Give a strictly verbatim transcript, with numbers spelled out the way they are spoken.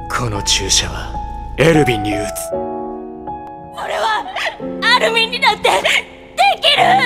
この注射はエルヴィンに打つ。 俺はアルミンにだってできる。